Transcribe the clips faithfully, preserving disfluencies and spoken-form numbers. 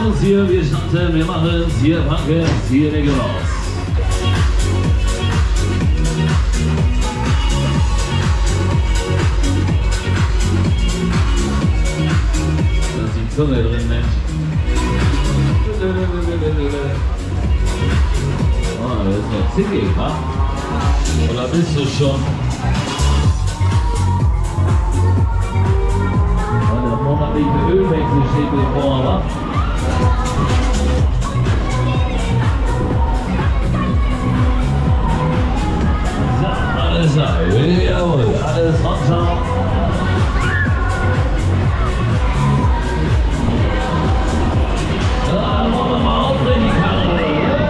los hier, wir starten, wir machen es, hier packen es, hier legen wir los. Da ist die Zunge drin, Mensch. Oh, das ist noch zickig, wa? Oder bist du schon? Der monatliche Ölwechsel steht bevor, wa? So, alles da. Jawohl, alles runter. Da wollen wir mal aufdrehen, die Karre.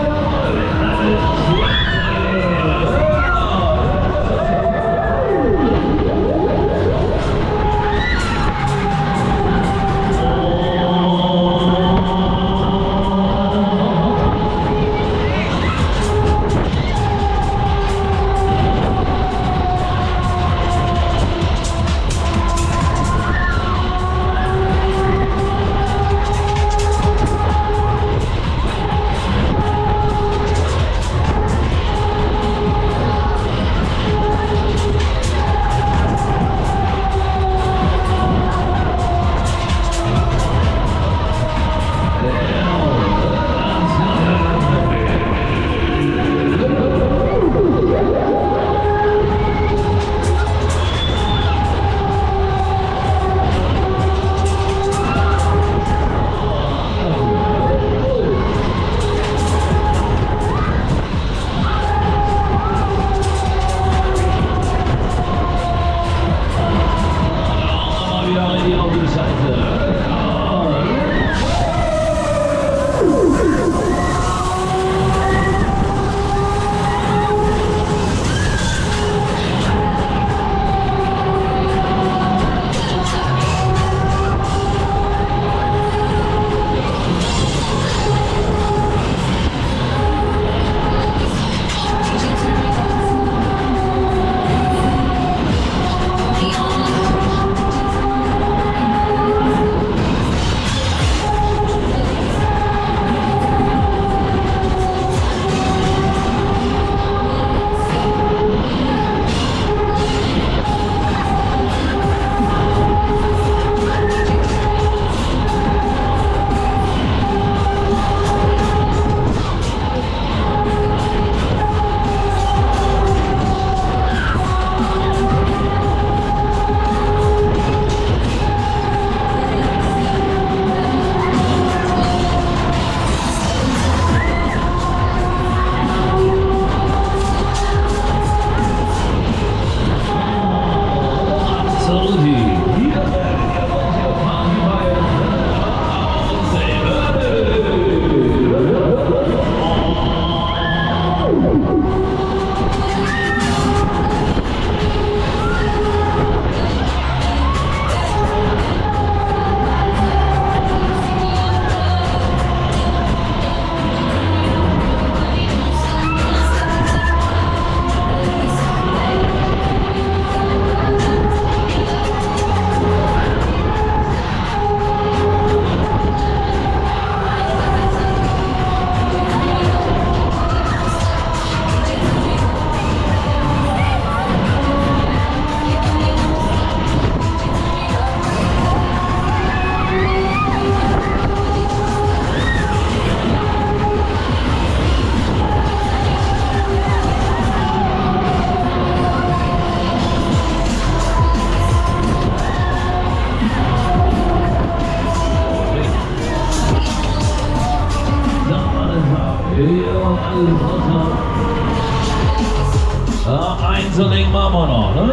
Ja, eins und Ding machen wir noch, ne?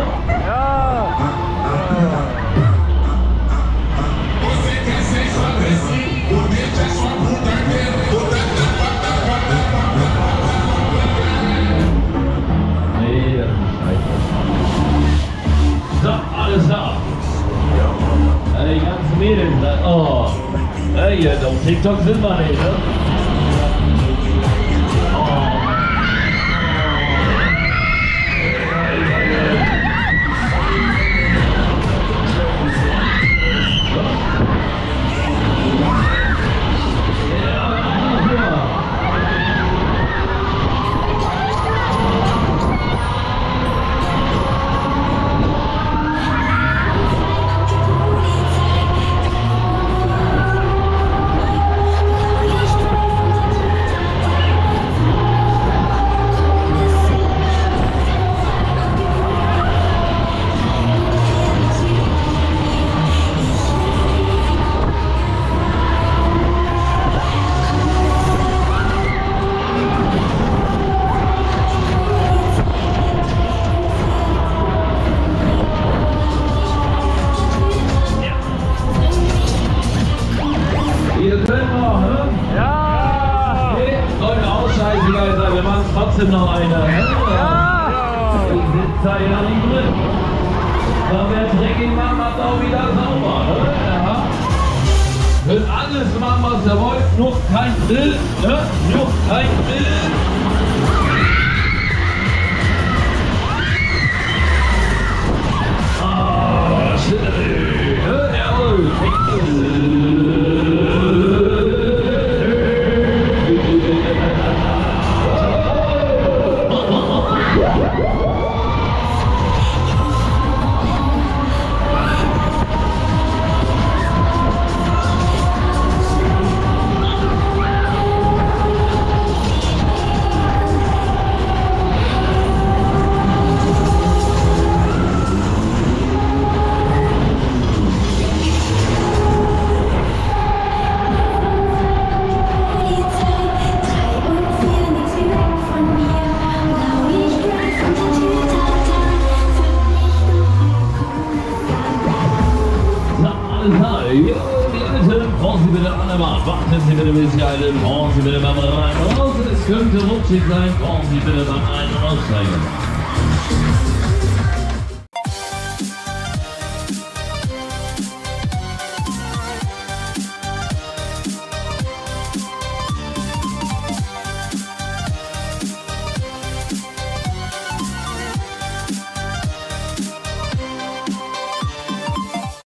Ja! Nee, das ist scheiße. So, alles da. Ja, die ganzen Mädels, oh. Hey, jetzt auf TikTok sind wir nicht, ne? gar nicht drin. Da wer dreckig macht, macht auch wieder sauber. Ne? Ja. Könnt alles machen, was ihr wollt, nur kein Grill. Ne? Nur kein Grill. Ah, shit. Ne? Jawohl. Fahren Sie bitte an der Bahn, warten Sie bitte bis Sie alle, fahren Sie bitte beim Rein raus, es könnte rutschig sein, fahren Sie bitte beim Ein- und Aussteigen.